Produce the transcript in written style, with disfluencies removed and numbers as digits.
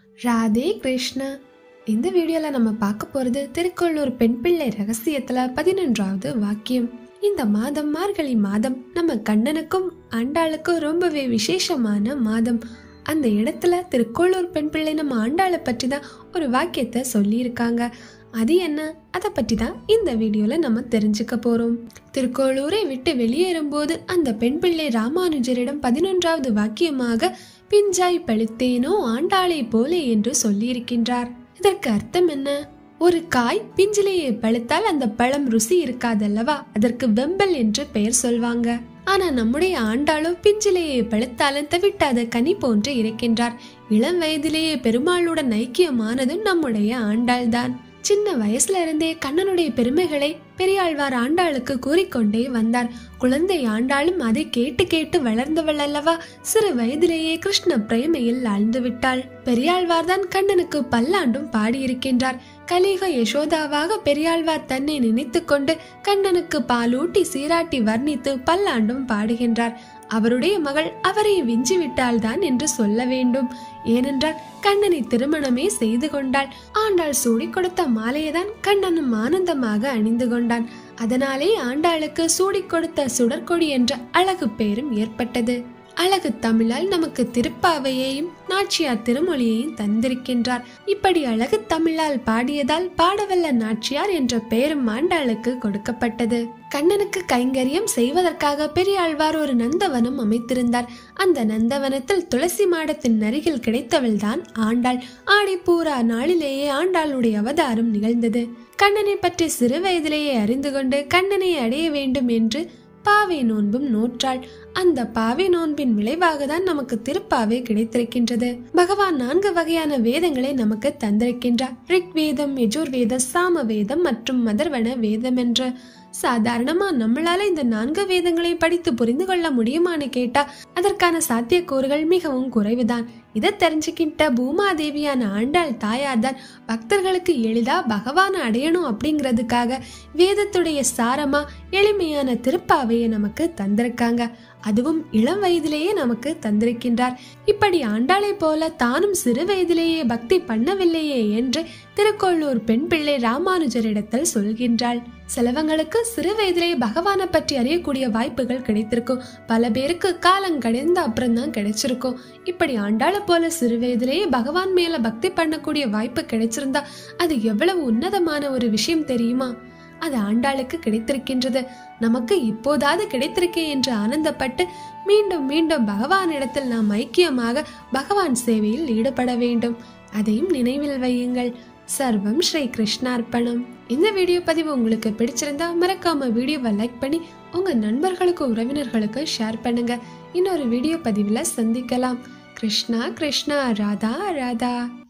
ராதே கிருஷ்ணா. இந்த வீடியோல நம்ம பார்க்க போறது திருக்கோளூர் பெண் பிள்ளை ரகசியத்துல 11வது வாக்கியம். இந்த மாதம் மார்கழி மாதம் நம்ம கண்ணனுக்கும் ஆண்டாளுக்கும் ரொம்பவே விசேஷமான மாதம். அந்த இடத்துல திருக்கோளூர் பெண் பிள்ளை நம்ம ஆண்டாளை பற்றி தான் ஒரு வாக்கியத்தை சொல்லி இருக்காங்க. அது என்ன, அதை பற்றி தான் இந்த வீடியோல நம்ம தெரிஞ்சுக்க போறோம். திருக்கோளூரை விட்டு வெளியேறும் போது அந்த பெண் பிள்ளை ராமானுஜரிடம் 11வது வாக்கியமாக பிஞ்சாய் பழுத்தேனோ ஆண்டாளை போலே என்று சொல்லி இருக்கின்றார். இதற்கு அர்த்தம் என்ன? ஒரு காய் பிஞ்சிலேயே பழுத்தால் அந்த பழம் ருசி இருக்காதல்லவா, அதற்கு வெம்பல் என்று பெயர் சொல்வாங்க. ஆனா நம்முடைய ஆண்டாளோ பிஞ்சிலேயே பழுத்தாலும் தவிட்டாத கனி போன்று இருக்கின்றார். இளம் வயதிலேயே பெருமாளுடன் ஐக்கியமானதும் நம்முடைய ஆண்டாள் தான். சின்ன வயசுல இருந்தே கண்ணனுடைய பெருமைகளை பெரியாழ்வார் ஆண்டாளுக்கு கூறிக்கொண்டே வந்தார். குழந்தை ஆண்டாளும் அதை கேட்டு கேட்டு வளர்ந்தவள் அல்லவா. சிறு வயதிலேயே கிருஷ்ண பிரேமையில் ஆழ்ந்து விட்டாள். பெரியாழ்வார் தான் கண்ணனுக்கு பல்லாண்டும் பாடியிருக்கின்றார். கலிக யசோதாவாக பெரியாழ்வார் தன்னை நினைத்து கொண்டு கண்ணனுக்கு பாலூட்டி சீராட்டி வர்ணித்து பல்லாண்டும் பாடுகின்றார். அவருடைய மகள் அவரை விஞ்சி விட்டாள் தான் என்று சொல்ல வேண்டும். ஏனென்றால் கண்ணனை திருமணமே செய்து கொண்டாள். ஆண்டாள் சூடி கொடுத்த மாலையைதான் கண்ணனும் ஆனந்தமாக அணிந்து கொண்டான். அதனாலே ஆண்டாளுக்கு சூடி கொடுத்த சுடற்கொடி என்ற அழகு பெயரும் ஏற்பட்டது. அழகு தமிழால் நமக்கு திருப்பாவையையும் நாச்சியார் திருமொழியையும் தந்திருக்கின்றார். இப்படி அழகு தமிழால் பாடியதால் பாடவல்ல நாச்சியார் என்ற பெயரும் ஆண்டாளுக்கு கொடுக்கப்பட்டது. கண்ணனுக்கு கைங்கரியம் செய்வதற்காக பெரியாழ்வார் ஒரு நந்தவனம் அமைத்திருந்தார். அந்த நந்தவனத்தில் துளசி மாடத்தின் அருகில் கிடைத்தவள் தான் ஆண்டாள். ஆடிப்பூரா நாளிலேயே ஆண்டாளுடைய அவதாரம் நிகழ்ந்தது. கண்ணனை பற்றி சிறு வயதிலேயே அறிந்து கொண்டு கண்ணனை அடைய வேண்டும் என்று பாவை நோன்பும் நோற்றாள். அந்த பாவை நோன்பின் விளைவாக தான் நமக்கு திருப்பாவை கிடைத்திருக்கின்றது. பகவான் 4 வகையான வேதங்களை நமக்கு தந்திருக்கின்றார். ரிக் வேதம், யஜுர்வேதம், சாம வேதம் மற்றும் மதர்வன வேதம் என்ற. சாதாரணமா நம்மளால இந்த 4 வேதங்களை படித்து புரிந்து கொள்ள முடியுமான்னு கேட்டா அதற்கான சாத்தியக்கூறுகள் மிகவும் குறைவுதான். இதை தெரிஞ்சுக்கிட்ட பூமாதேவியான ஆண்டாள் தாயார் தான் பக்தர்களுக்கு எளிதா பகவானை அடையணும் அப்படிங்கிறதுக்காக வேதத்துடைய சாரமா எளிமையான திருப்பாவையை நமக்கு தந்திருக்காங்க. அதுவும் இளம் வயதிலேயே நமக்கு தந்திருக்கின்றார். இப்படி ஆண்டாளை போல தானும் சிறு வயதிலேயே பக்தி பண்ணவில்லையே என்று திருக்கோளூர் பெண் பிள்ளை ராமானுஜரிடத்தில் சொல்கின்றாள். சிலவங்களுக்கு சிறு வயதிலேயே பகவானை பற்றி அறியக்கூடிய வாய்ப்புகள் கிடைத்திருக்கும். பல பேருக்கு காலம் கடந்த அப்புறம் தான் கிடைச்சிருக்கும். இப்படி ஆண்டாளை போல சிறு வயதிலேயே பகவான் மேல பக்தி பண்ணக்கூடிய வாய்ப்பு கிடைச்சிருந்தா அது எவ்வளவு உன்னதமான ஒரு விஷயம் தெரியுமா? அது ஆண்டாளுக்கு கிடைத்திருக்கின்றது. நமக்கு இப்போதாவது கிடைத்திருக்கே என்று ஆனந்தப்பட்டு மீண்டும் மீண்டும் பகவானிடத்தில் நாம் ஐக்கியமாக பகவான் சேவையில் ஈடுபட வேண்டும். அதையும் நினைவில் வையுங்கள். சர்வம் ஸ்ரீ கிருஷ்ணார்ப்பணம். இந்த வீடியோ பதிவு உங்களுக்கு பிடிச்சிருந்தா மறக்காம வீடியோவை லைக் பண்ணி உங்க நண்பர்களுக்கு உறவினர்களுக்கு ஷேர் பண்ணுங்க. இன்னொரு வீடியோ பதிவுல சந்திக்கலாம். கிருஷ்ணா கிருஷ்ணா, ராதா ராதா.